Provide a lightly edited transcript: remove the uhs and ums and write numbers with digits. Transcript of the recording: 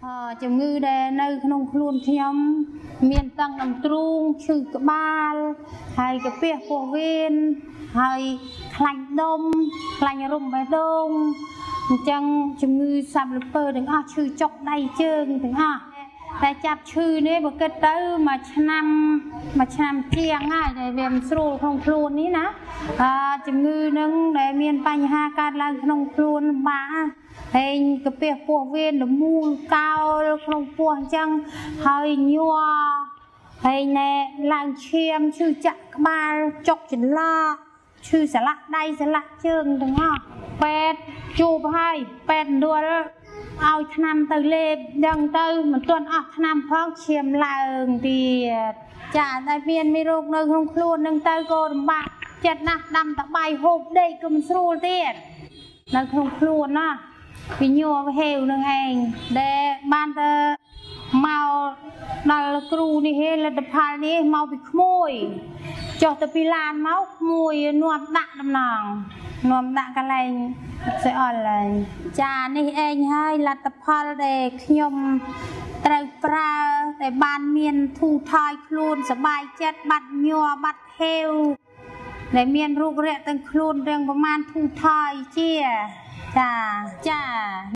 ជំងឺដែលនៅក្នុងខ្លួនខ្ញុំមានតាំងដំទ្រូងឈឺក្បាលហើយកាពះពោះវៀនហើយខ្លាញ់ដុំខ្លាញ់រុំបេះដូងអញ្ចឹងជំងឺសាប់លពើទាំងអស់ឈឺចុកដៃជើងទាំងអស់តែចាប់ឈឺនេះបើគិតទៅមួយឆ្នាំជាងហើយដែលវាមិនស្រួលក្នុងខ្លួននេះណាជំងឺនឹងដែលមានបញ្ហាកើតឡើងក្នុងខ្លួនលំបាកហើយកាពះពោះវៀនលមូលកោលក្នុងពោះអញ្ចឹងហើយញ័រហើយណែឡើងឈាមឈឺចាក់ក្បាលចុកចន្លោះឈឺស្លាក់ដៃស្លាក់ជើងទាំងអស់ពេទ្យជួបហើយពេទ្យដួលឲ្យថ្នាំទៅលេបដឹងទៅមិនទាន់អស់ថ្នាំផងឈាមឡើងទៀតចាតែមានមេរោគនៅក្នុងខ្លួននឹងទៅក៏លំបាកចិត្តណាស់ដាំតបាយហូបដេកក៏មិនស្រួលទៀតនៅក្នុងខ្លួនណាពីញ័រហេវនឹងឯងដែលបានទៅមកដល់គ្រូនេះហេលទ្ធផលនេះមកពីក្មួយចុះទៅពីឡានមកក្មួយនាំដាក់ដំណងនាំដាក់កន្លែងស្អល់ហើយចានេះឯងហើយលទ្ធផលដែលខ្ញុំត្រូវប្រើតែបានមានធូរថយខ្លួនសบายចិត្តបាត់ញ័របាត់ហេវដែលមានរូបរាងទាំងខ្លួនទាំងប្រមាណធូរថយជាចា